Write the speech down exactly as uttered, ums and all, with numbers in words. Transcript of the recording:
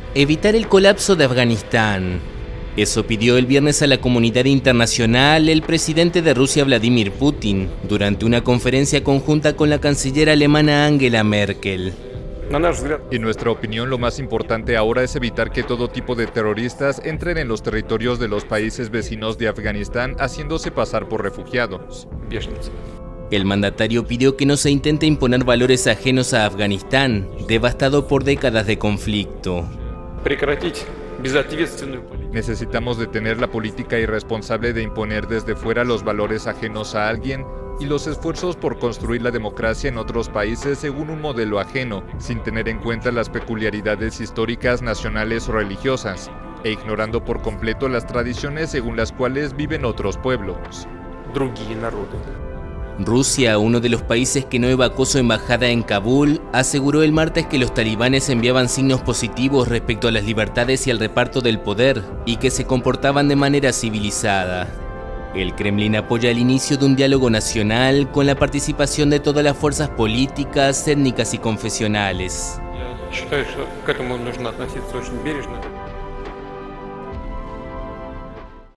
Evitar el colapso de Afganistán. Eso pidió el viernes a la comunidad internacional el presidente de Rusia Vladimir Putin durante una conferencia conjunta con la canciller alemana Angela Merkel. En nuestra opinión, lo más importante ahora es evitar que todo tipo de terroristas entren en los territorios de los países vecinos de Afganistán haciéndose pasar por refugiados. El mandatario pidió que no se intente imponer valores ajenos a Afganistán, devastado por décadas de conflicto. Necesitamos detener la política irresponsable de imponer desde fuera los valores ajenos a alguien y los esfuerzos por construir la democracia en otros países según un modelo ajeno, sin tener en cuenta las peculiaridades históricas, nacionales o religiosas, e ignorando por completo las tradiciones según las cuales viven otros pueblos. Rusia, uno de los países que no evacuó su embajada en Kabul, aseguró el martes que los talibanes enviaban signos positivos respecto a las libertades y al reparto del poder, y que se comportaban de manera civilizada. El Kremlin apoya el inicio de un diálogo nacional con la participación de todas las fuerzas políticas, étnicas y confesionales.